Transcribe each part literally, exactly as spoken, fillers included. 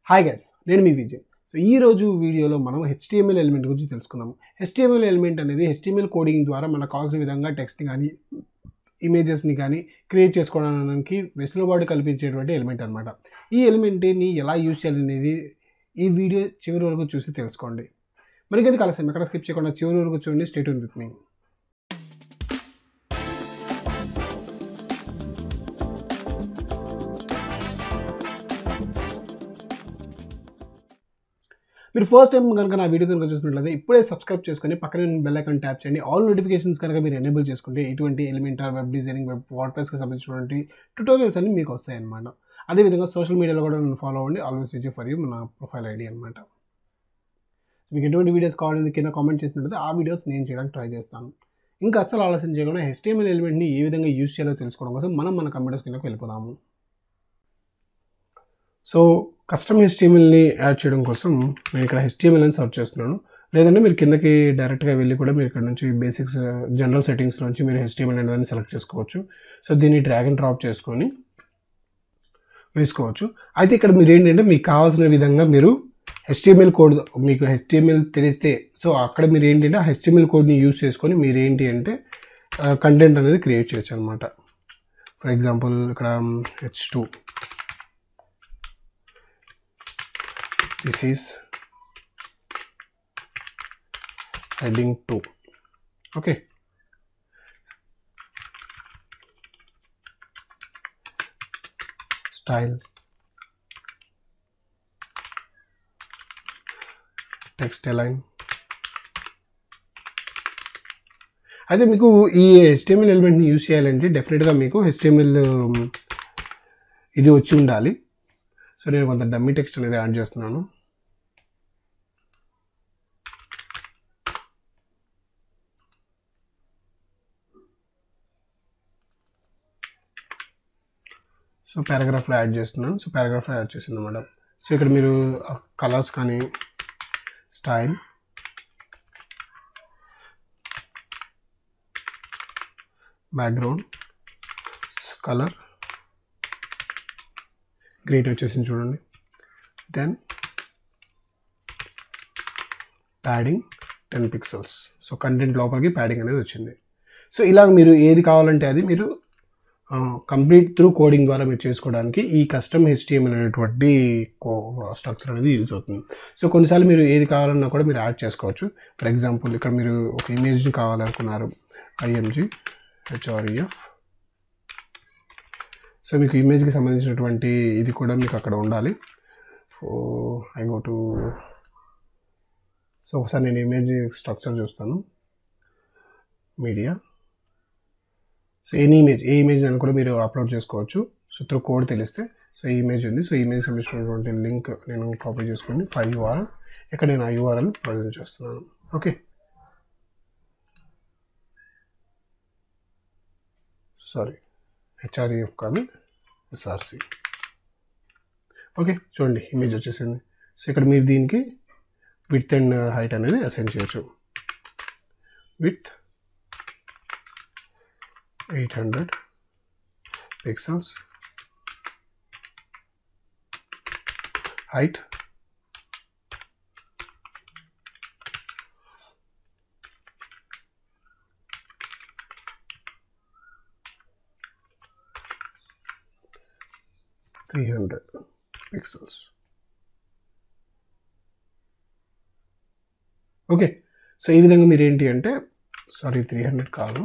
Hi guys, నేను మీ Vijay. So ఈ రోజు వీడియోలో మనం హెచ్టిఎంఎల్ ఎలిమెంట్ గురించి తెలుసుకుందాము. హెచ్టిఎంఎల్ ఎలిమెంట్ అనేది హెచ్టిఎంఎల్ కోడింగ్ ద్వారా మనకు కావాల్సిన విధంగా టెక్స్ట్ని కానీ ఇమేజెస్ని కానీ క్రియేట్ చేసుకోవడానికి వెసులుబాటు కల్పించేటువంటి ఎలిమెంట్ అనమాట. ఈ ఎలిమెంట్ని ఎలా యూజ్ చేయాలనేది ఈ వీడియో చివరి వరకు చూసి తెలుసుకోండి. మరికైతే కలిసాం, ఎక్కడ స్కిప్ చేయకుండా చివరి వరకు చూడండి. Stay tune with me. మీరు ఫస్ట్ టైం కనుక నా వీడియో కనుక చూసినట్లయితే ఇప్పుడే సబ్స్క్రైబ్ చేసుకొని పక్కనే బెల్ ఐకాన్ ట్యాప్ చేయండి. ఆల్ నోటిఫికేషన్స్ కనుక మీరు ఎనేబుల్ చేసుకుంటే ఇటువంటి ఎలిమెంటర్, వెబ్ డిజైనింగ్, వెబ్ వర్డ్ప్రెస్కి సంబంధించినటువంటి ట్యుటోరియల్స్ అన్ని మీకు వస్తాయి అన్నమాట. అదేవిధంగా సోషల్ మీడియాలో కూడా నన్ను ఫాలో అవ్వండి. ఆల్వేస్ విజయ్ ఫర్ యూ నా ప్రొఫైల్ ఐడి అనమాట. మీకు ఎటువంటి వీడియోస్ కావాలని కింద కామెంట్ చేసినట్లయితే ఆ వీడియోస్ నేను చేయడానికి ట్రై చేస్తాను. ఇంకా అస్సలు ఆలోచన చేయకుండా హెచ్టిఎంఎల్ ఎలిమెంట్ని ఏ విధంగా యూజ్ చేయాలో తెలుసుకోవడం కోసం మనం మన కంప్యూటర్స్ కిందకు వెళ్ళిపోదాము. సో కస్టమ్ హెచ్టిఎంఎల్ని యాడ్ చేయడం కోసం నేను ఇక్కడ హెచ్టిఎంఎల్ అని సర్చ్ చేస్తున్నాను. లేదంటే మీరు కిందకి డైరెక్ట్గా వెళ్ళి కూడా మీరు ఇక్కడ నుంచి బేసిక్స్ జనరల్ సెట్టింగ్స్ నుంచి మీరు హెచ్టిఎంఎల్ అనేది సెలెక్ట్ చేసుకోవచ్చు. సో దీన్ని డ్రాగ్ అండ్ డ్రాప్ చేసుకొని వేసుకోవచ్చు. అయితే ఇక్కడ మీరు ఏంటంటే మీకు కావాల్సిన విధంగా మీరు హెచ్టిఎంఎల్ కోడ్, మీకు హెచ్టిఎంఎల్ తెలిస్తే సో అక్కడ మీరు ఏంటంటే ఆ హెచ్టిఎంఎల్ కోడ్ని యూజ్ చేసుకొని మీరు ఏంటి అంటే కంటెంట్ అనేది క్రియేట్ చేయొచ్చు అనమాట. ఫర్ ఎగ్జాంపుల్ ఇక్కడ H two this is heading two. Okay, style, text align. అయితే మీకు ఈ హెచ్టిఎంఎల్ ఎలిమెంట్ని యూజ్ చేయాలంటే డెఫినెట్గా మీకు హెచ్టిఎంఎల్ ఇది వచ్చి ఉండాలి. సో నేను కొంత డమ్మీ టెక్స్ట్ అనేది యాడ్ చేస్తున్నాను. సో పారాగ్రాఫ్లో యాడ్ చేస్తున్నాను. సో పారాగ్రాఫ్లో యాడ్ చేసింది అన్నమాట. సో ఇక్కడ మీరు కలర్స్ కానీ స్టైల్, బ్యాక్గ్రౌండ్ కలర్, గ్రేట్ వచ్చేసింది చూడండి. Then padding ten pixels. So content లోపలికి ప్యాడింగ్ అనేది వచ్చింది. సో ఇలా మీరు ఏది కావాలంటే అది మీరు కంప్లీట్ త్రూ కోడింగ్ ద్వారా మీరు చేసుకోవడానికి ఈ కస్టమ్ హెచ్టిఎంఎల్ అనేటువంటి స్ట్రక్చర్ అనేది యూజ్ అవుతుంది. సో కొన్నిసార్లు మీరు ఏది కావాలన్నా కూడా మీరు యాడ్ చేసుకోవచ్చు. ఫర్ ఎగ్జాంపుల్ ఇక్కడ మీరు ఒక ఇమేజ్ని కావాలనుకున్నారు, ఐఎంజీ హెచ్ఆర్ఈఎఫ్. సో మీకు ఇమేజ్కి సంబంధించినటువంటి ఇది కూడా మీకు అక్కడ ఉండాలి. So I go to so ఒకసారి నేను ఇమేజ్ స్ట్రక్చర్ చూస్తాను. Media, so any image a image అని కూడా మీరు అప్లోడ్ చేసుకోవచ్చు. సో త్రూ కోడ్ తెలిస్తే సో ఈ ఇమేజ్ ఉంది. సో ఈ ఇమేజ్ సంబంధించినటువంటి లింక్ నేను కాపీ చేసుకుని ఫైల్ యూఆర్ఎల్ ఇక్కడ నేను ఆ యూఆర్ఎల్ ప్రొవైడ్ చేస్తున్నాను. ఓకే, సారీ హెచ్ఆర్ఈఎఫ్ కాదు, ఎస్ఆర్సి. ఓకే, చూడండి ఇమేజ్ వచ్చేసింది. సో ఇక్కడ మీరు దీనికి విడ్త్ అండ్ హైట్ అనేది అసైన్ చేయొచ్చు. Width eight hundred pixels, height three hundred pixels. Okay, so ఈ విధంగా మీరు ఏంటి అంటే సారీ త్రీ హండ్రెడ్ కాదు,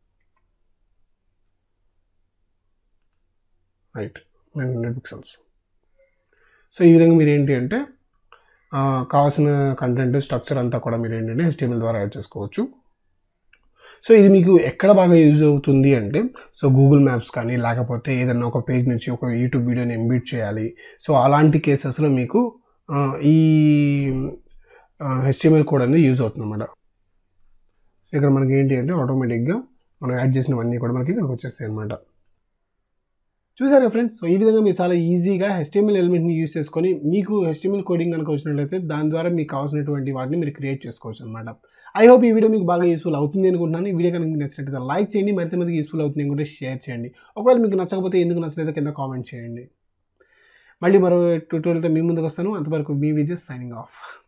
right nine hundred pixels. So ఈ విధంగా మీరు ఏంటి అంటే కావాల్సిన కంటెంట్ స్ట్రక్చర్ అంతా కూడా మీరు ఏంటంటే హెచ్టిఎంఎల్ ద్వారా యాడ్ చేసుకోవచ్చు. సో ఇది మీకు ఎక్కడ బాగా యూజ్ అవుతుంది అంటే సో గూగుల్ మ్యాప్స్ కానీ లేకపోతే ఏదన్నా ఒక పేజ్ నుంచి ఒక యూట్యూబ్ వీడియోని ఎంబిట్ చేయాలి. సో అలాంటి కేసెస్లో మీకు ఈ హెచ్టిఎంఎల్ కోడ్ అనేది యూజ్ అవుతుంది అన్నమాట. ఇక్కడ మనకి ఏంటి అంటే ఆటోమేటిక్గా మనం యాడ్ చేసినవన్నీ కూడా మనకి ఇక్కడికి వచ్చేస్తాయి అన్నమాట. చూసారా ఫ్రెండ్స్? సో ఈ విధంగా మీరు చాలా ఈజీగా హెచ్టిఎంఎల్ ఎలిమెంట్ని యూజ్ చేసుకొని మీకు హెచ్టిఎంఎల్ కోడింగ్ కనుక వచ్చినట్లయితే దాని ద్వారా మీకు కావాల్సినటువంటి వాటిని మీరు క్రియేట్ చేసుకోవచ్చు అనమాట. ఐ హోప్ ఈ వీడియో మీకు బాగా యూస్ఫుల్ అవుతుంది అనుకుంటున్నాను. ఈ వీడియో కనుక మీకు నచ్చినట్లయితే లైక్ చేయండి, మరింత మందికి యూస్ఫుల్ అవుతుంది అనుకుంటే షేర్ చేయండి. ఒకవేళ మీకు నచ్చకపోతే ఎందుకు నచ్చలేదో కింద కామెంట్ చేయండి. మళ్ళీ మరో ట్యూటోరియల్తో మీ ముందుకు వస్తాను. అంతవరకు మీ విజయ్ సైనింగ్ ఆఫ్.